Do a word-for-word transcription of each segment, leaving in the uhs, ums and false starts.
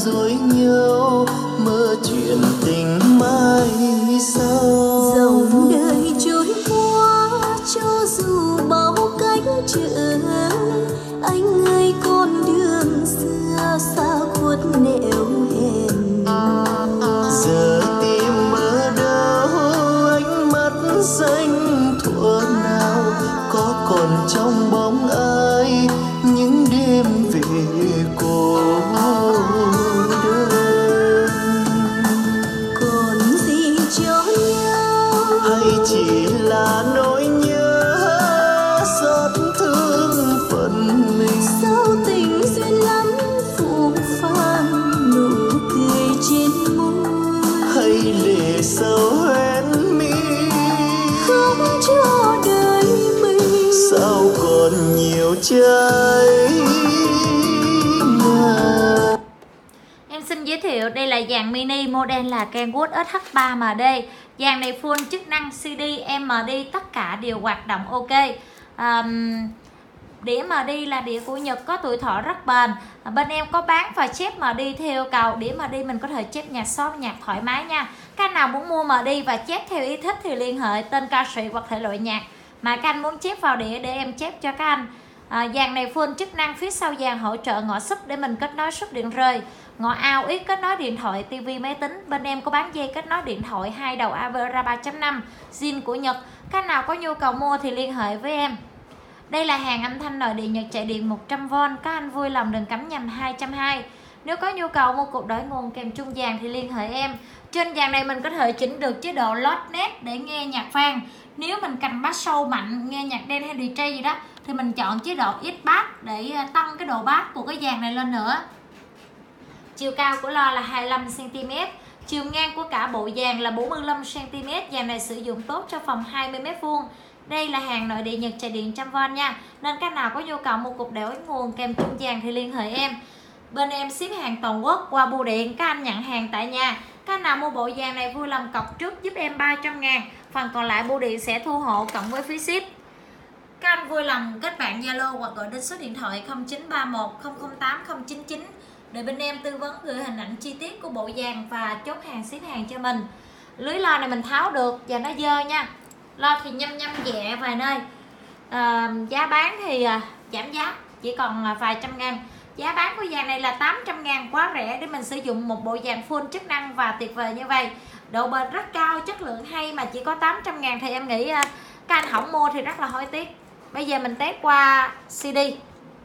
dối nhau, mơ chuyện tình mai sau. Dòng đời trôi qua cho dù bao cách trở, anh ơi con đường xưa xa khuất nẻo hẹn. Giờ tìm ở đâu ánh mắt xanh thuở nào, có còn trong bóng ai những đêm về cô đơn. Còn gì cho nhau hay chỉ là nỗi nhớ xót thương phận mình? sao tình duyên lắm phũ phàng nụ cười trên môi, hay lệ sâu hoen mi không cho đời mình sao còn nhiều trái ngàn. Em xin giới thiệu đây là dàn mini, model là Kenwood ét hát ba em đê. Dàn này full chức năng xê đê, em đê tất cả đều hoạt động ok. um, Đĩa em đê là đĩa của Nhật, có tuổi thọ rất bền. Bên em có bán và chép em đê theo cầu. Đĩa em đê mình có thể chép nhạc short, nhạc thoải mái nha. Các anh nào muốn mua em đê và chép theo ý thích thì liên hệ tên ca sĩ hoặc thể loại nhạc mà các anh muốn chép vào đĩa để em chép cho các anh. à, Dàn này full chức năng, phía sau dàn hỗ trợ ngõ sub để mình kết nối sub điện rơi, ngõ out ít kết nối điện thoại, tivi, máy tính. Bên em có bán dây kết nối điện thoại hai đầu Avera ba chấm năm zin của Nhật. Các nào có nhu cầu mua thì liên hệ với em. Đây là hàng âm thanh nội địa Nhật chạy điện một trăm vôn. Các anh vui lòng đừng cắm nhầm hai trăm hai mươi. Nếu có nhu cầu mua cục đổi nguồn kèm chung dàn thì liên hệ em. Trên dàn này mình có thể chỉnh được chế độ loud net để nghe nhạc vang. Nếu mình cầm bass sâu mạnh, nghe nhạc đen hay đê gi gì đó thì mình chọn chế độ ít bass để tăng cái độ bass của cái dàn này lên nữa. Chiều cao của lo là hai mươi lăm xăng ti mét, chiều ngang của cả bộ dàn là bốn mươi lăm xăng ti mét. Dàn này sử dụng tốt cho phòng hai mươi mét vuông. Đây là hàng nội địa Nhật chạy điện một trăm vôn nha. Nên các nào có nhu cầu mua cục đổi nguồn kèm chung dàn thì liên hệ em. Bên em ship hàng toàn quốc qua bưu điện, các anh nhận hàng tại nhà. Các nào mua bộ dàn này vui lòng cọc trước giúp em ba trăm ngàn, phần còn lại bưu điện sẽ thu hộ cộng với phí ship. Các anh vui lòng kết bạn Zalo hoặc gọi đến số điện thoại không chín ba một không không tám không chín chín để bên em tư vấn gửi hình ảnh chi tiết của bộ dàn và chốt hàng ship hàng cho mình. Lưới lo này mình tháo được và nó dơ nha. Lo thì nhăm nhăm nhẹ vài nơi. à, Giá bán thì à, giảm giá chỉ còn à, vài trăm ngàn. Giá bán của dàn này là tám trăm ngàn, quá rẻ để mình sử dụng một bộ dàn full chức năng và tuyệt vời như vậy. Độ bền rất cao, chất lượng hay mà chỉ có tám trăm ngàn thì em nghĩ à, các anh không mua thì rất là hối tiếc. Bây giờ mình test qua xê đê.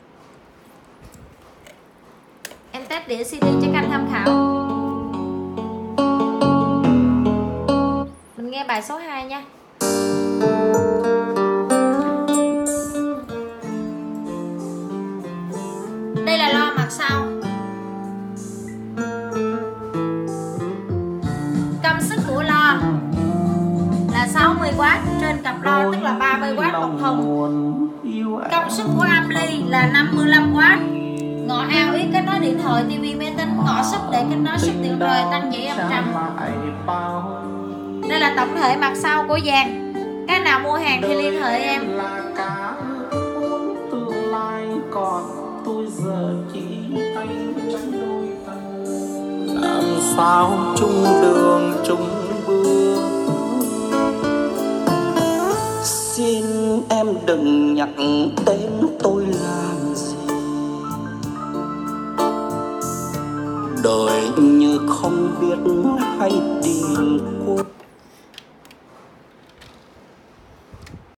Em test đĩa xê đê cho các anh tham khảo. Mình nghe bài số hai nha. Đây là lo mặt sau. Công suất của lo là sáu mươi oát trên cặp lo, tức là ba mươi oát một thùng. Công suất của ampli là năm mươi lăm oát. Ngõ ao ít kết nối điện thoại, tivi, máy tính. Ngõ sub để kết nối sub điện rời, tăng dãy âm trầm. Đây là tổng thể mặt sau của dàn. Các nào mua hàng thì liên hệ em. Làm sao chung đường chung bước, xin em đừng nhắc tên tôi làm gì. Đời như không biết hay tìm cô